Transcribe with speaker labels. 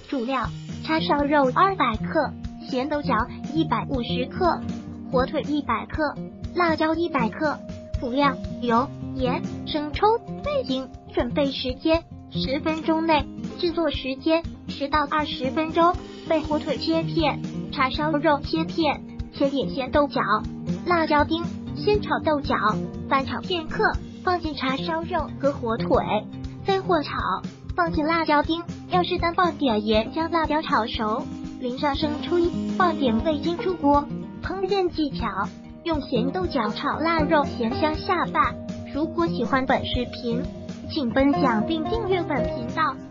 Speaker 1: 主料：叉烧肉200克，咸豆角150克，火腿100克，辣椒100克。辅料：油、盐、生抽、味精。准备时间10分钟内，制作时间10到20分钟。备火腿切片，叉烧肉切片，切点咸豆角、辣椒丁。先炒豆角，翻炒片刻，放进叉烧肉和火腿，再和炒，放进辣椒丁，要适当放点盐，将辣椒炒熟，淋上生抽，放点味精出锅。烹饪技巧：用咸豆角炒腊肉，咸香下饭。如果喜欢本视频，请分享并订阅本频道。